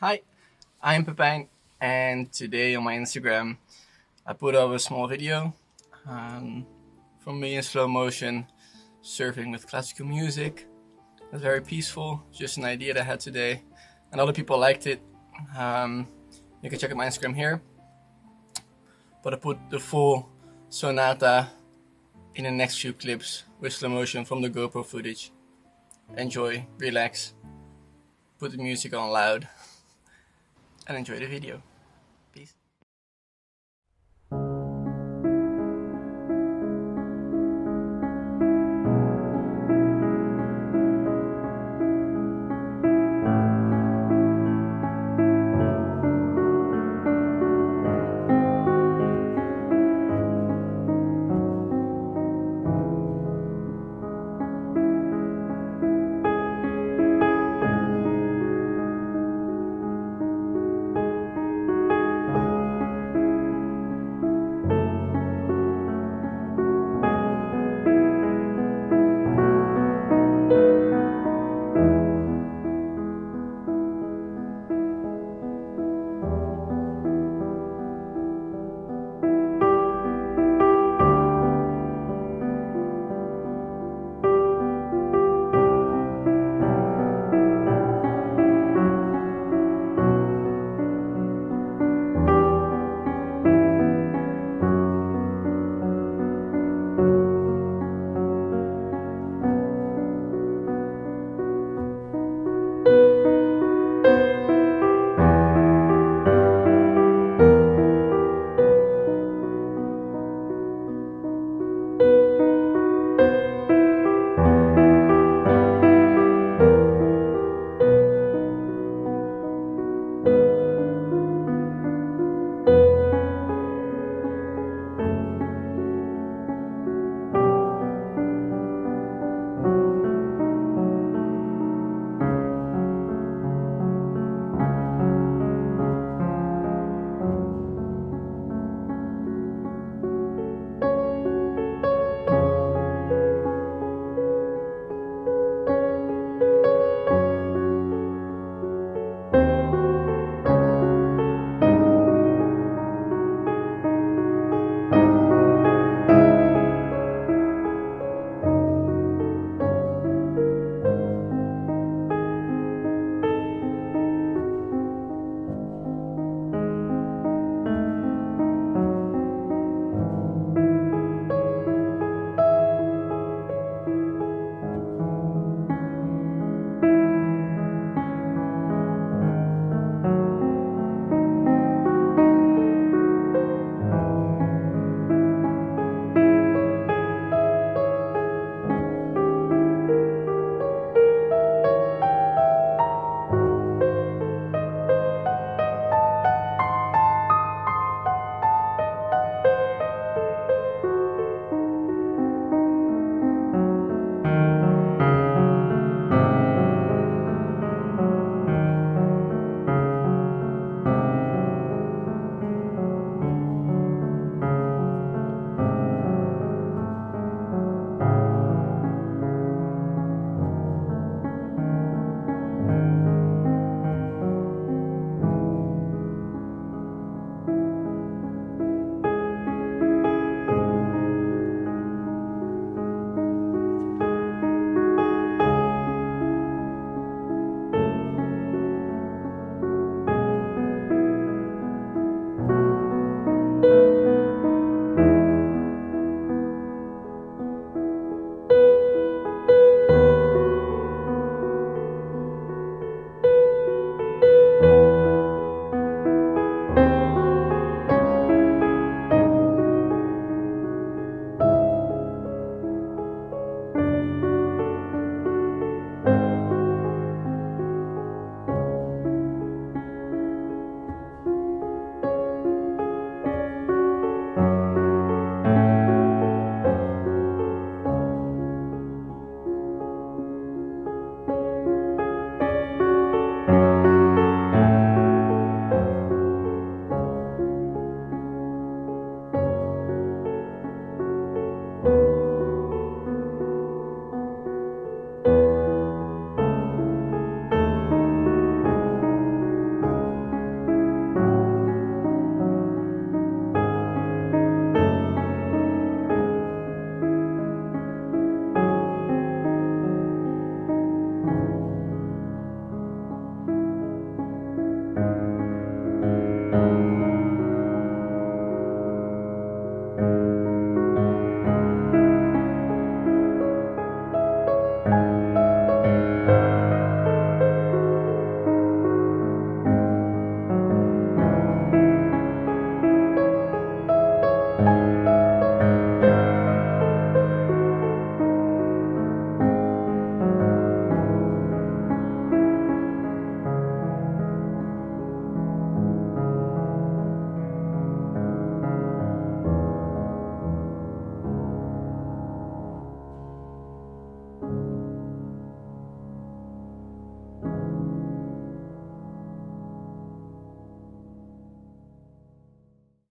Hi, I'm Pepijn, and today on my Instagram I put up a small video from me in slow motion surfing with classical music. It was very peaceful, just an idea that I had today, and other people liked it. You can check out my Instagram here, but I put the full sonata in the next few clips with slow motion from the GoPro footage. Enjoy, relax, put the music on loud, and enjoy the video.